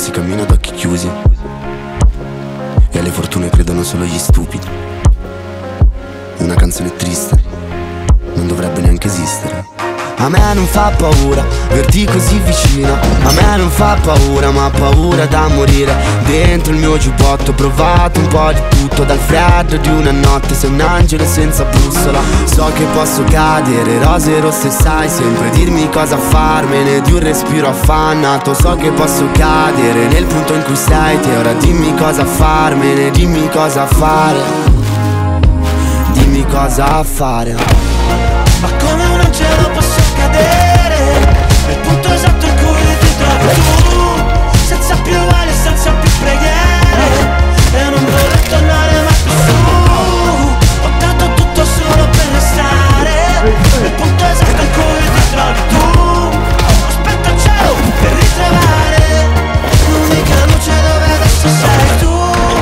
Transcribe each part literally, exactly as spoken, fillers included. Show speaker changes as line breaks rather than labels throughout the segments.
si cammina ad occhi chiusi e alle fortune credono solo gli stupidi. Una canzone triste non dovrebbe neanche esistere. A me non fa paura verti così vicino, a me non fa paura, ma paura da morire. Dentro il mio giubbotto ho provato un po' di tutto, dal freddo di una notte sei un angelo senza bussola. So che posso cadere, rose rosse sai sempre dirmi cosa farmene di un respiro affannato. So che posso cadere nel punto in cui sei te, ora dimmi cosa farmene, dimmi cosa fare, dimmi cosa fare.
Ma come un angelo posso cadere nel punto esatto in cui ti trovi tu, senza più ali, senza più preghiere, e non voler tornare mai più su. Ho dato tutto solo per restare nel punto esatto in cui ti trovi tu. Aspetto il cielo per ritrovare l'unica luce dove adesso sei tu.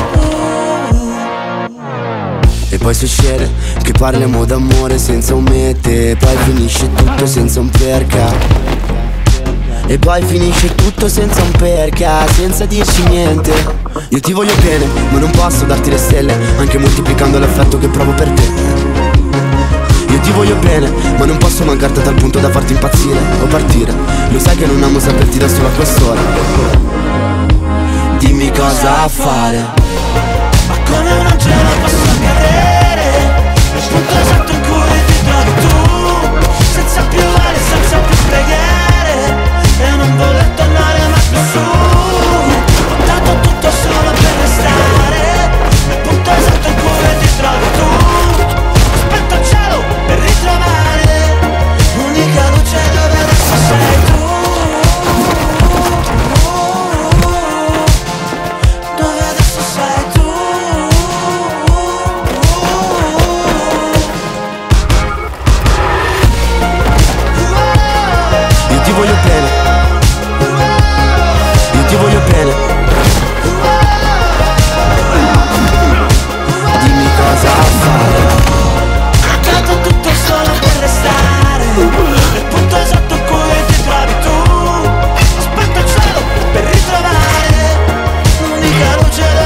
E poi succede che parliamo d'amore senza un mete, poi finisce tutto senza un perché. E poi finisce tutto senza un perché, senza dirci niente. Io ti voglio bene, ma non posso darti le stelle, anche moltiplicando l'affetto che provo per te. Io ti voglio bene, ma non posso mancarti a tal punto da farti impazzire o partire. Lo sai che non amo saperti da solo a quest'ora. Dimmi cosa fare.
Ma come un angelo posso cadere nel punto esatto in cui ti trovi tu, senza più ali, senza più preghiere, e non voler tornare mai più su. Ho dato tutto solo per restare nel punto esatto in cui ti trovi tu. Aspetto il cielo per ritrovare l'unica luce dove adesso sei tu. Dove adesso sei tu.
Io ti voglio bene, io ti voglio bene. Dimmi cosa fare.
Ho dato tutto solo per restare nel punto esatto in cui ti trovi tu. Aspetto il cielo per ritrovare l'unica luce